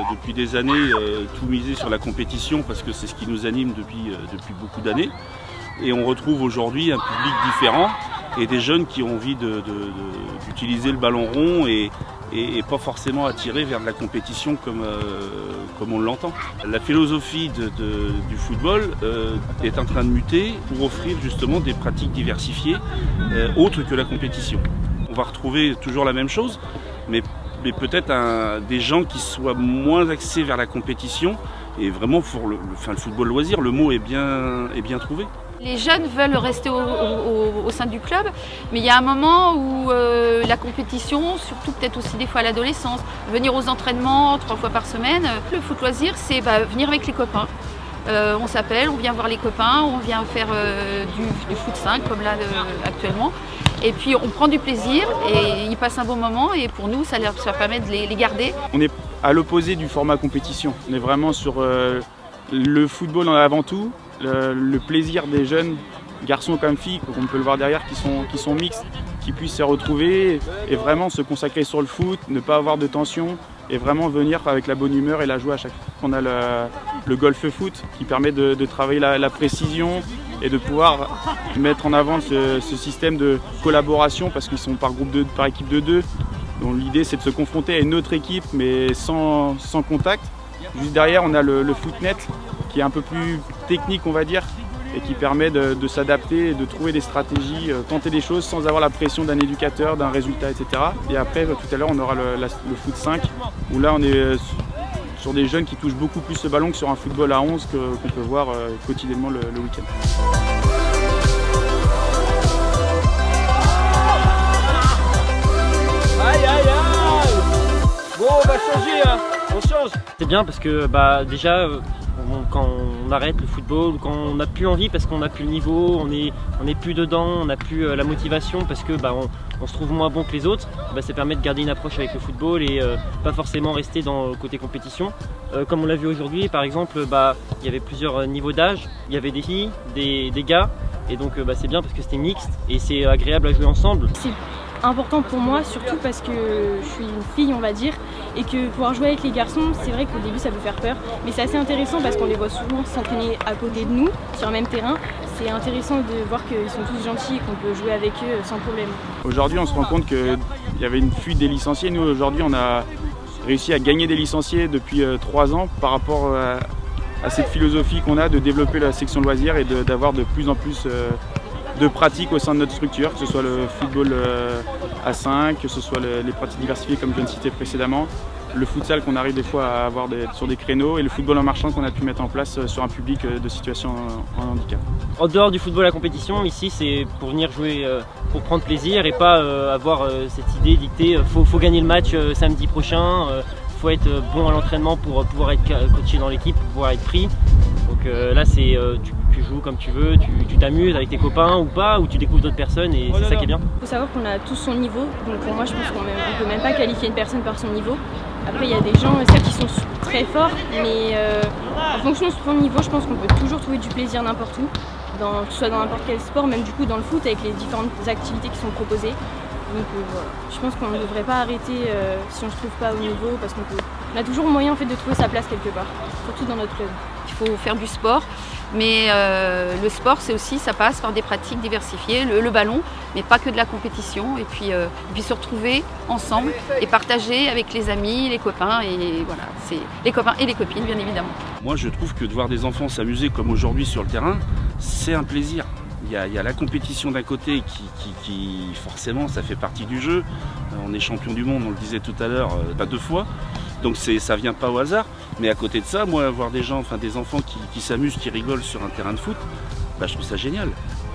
depuis des années tout miser sur la compétition parce que c'est ce qui nous anime depuis beaucoup d'années. Et on retrouve aujourd'hui un public différent et des jeunes qui ont envie d'utiliser le ballon rond et pas forcément attirés vers de la compétition comme on l'entend. La philosophie du football est en train de muter pour offrir justement des pratiques diversifiées autres que la compétition. On va retrouver toujours la même chose, mais peut-être des gens qui soient moins axés vers la compétition et vraiment pour le football loisir, le mot est bien trouvé. Les jeunes veulent rester au sein du club, mais il y a un moment où la compétition, surtout peut-être aussi des fois à l'adolescence, venir aux entraînements 3 fois par semaine, le foot loisir c'est venir avec les copains. On s'appelle, on vient voir les copains, on vient faire du foot 5 comme là actuellement. Et puis on prend du plaisir et ils passent un bon moment et pour nous ça permet de les garder. On est à l'opposé du format compétition, on est vraiment sur le football avant tout, le plaisir des jeunes, garçons comme filles, on peut le voir derrière, qui sont mixtes, qui puissent se retrouver et vraiment se consacrer sur le foot, ne pas avoir de tension et vraiment venir avec la bonne humeur et la joie à chaque fois. On a le golf foot qui permet de travailler la précision et de pouvoir mettre en avant ce système de collaboration parce qu'ils sont par équipe de 2. Donc l'idée c'est de se confronter à une autre équipe mais sans contact. Juste derrière on a le footnet qui est un peu plus technique on va dire et qui permet de s'adapter et de trouver des stratégies, tenter des choses sans avoir la pression d'un éducateur, d'un résultat, etc. Et après tout à l'heure on aura le foot 5 où là on est sur des jeunes qui touchent beaucoup plus le ballon que sur un football à 11 qu'on peut voir quotidiennement le week-end. Aïe aïe aïe! Bon on va changer hein, on change! C'est bien parce que déjà quand on arrête le football ou quand on n'a plus envie parce qu'on n'a plus le niveau, on est plus dedans, on n'a plus la motivation parce que on se trouve moins bon que les autres, ça permet de garder une approche avec le football et pas forcément rester dans le côté compétition. Comme on l'a vu aujourd'hui par exemple, il y avait plusieurs niveaux d'âge, il y avait des filles, des gars et donc c'est bien parce que c'était mixte et c'est agréable à jouer ensemble. Important pour moi, surtout parce que je suis une fille on va dire et que pouvoir jouer avec les garçons c'est vrai qu'au début ça peut faire peur mais c'est assez intéressant parce qu'on les voit souvent s'entraîner à côté de nous sur un même terrain. C'est intéressant de voir qu'ils sont tous gentils et qu'on peut jouer avec eux sans problème. Aujourd'hui on se rend compte qu'il y avait une fuite des licenciés. Nous aujourd'hui on a réussi à gagner des licenciés depuis 3 ans par rapport à cette philosophie qu'on a de développer la section loisirs et d'avoir de plus en plus de pratiques au sein de notre structure, que ce soit le football à 5, que ce soit les pratiques diversifiées comme je viens de citer précédemment, le futsal qu'on arrive des fois à avoir sur des créneaux et le football en marchand qu'on a pu mettre en place sur un public de situation en handicap. En dehors du football à compétition, ici c'est pour venir jouer, pour prendre plaisir et pas avoir cette idée dictée faut gagner le match samedi prochain, faut être bon à l'entraînement pour pouvoir être coaché dans l'équipe, pour pouvoir être pris. Donc là c'est tu joues comme tu veux, tu t'amuses avec tes copains ou pas, ou tu découvres d'autres personnes et c'est ça qui est bien. Il faut savoir qu'on a tous son niveau, donc pour moi je pense qu'on ne peut même pas qualifier une personne par son niveau. Après il y a des gens, certes qui sont très forts, mais en fonction de son niveau je pense qu'on peut toujours trouver du plaisir n'importe où, que ce soit dans n'importe quel sport, même du coup dans le foot avec les différentes activités qui sont proposées. Donc voilà, je pense qu'on ne devrait pas arrêter si on ne se trouve pas au niveau parce qu'on a toujours moyen en fait de trouver sa place quelque part, surtout dans notre club. Il faut faire du sport, mais le sport c'est aussi, ça passe par des pratiques diversifiées, le ballon, mais pas que de la compétition, et puis se retrouver ensemble et partager avec les amis, les copains, et voilà, c'est les copains et les copines bien évidemment. Moi je trouve que de voir des enfants s'amuser comme aujourd'hui sur le terrain, c'est un plaisir. Il y a la compétition d'un côté qui forcément ça fait partie du jeu. On est champion du monde, on le disait tout à l'heure, 2 fois. Donc ça vient pas au hasard. Mais à côté de ça, moi voir des enfants qui s'amusent, qui rigolent sur un terrain de foot, je trouve ça génial.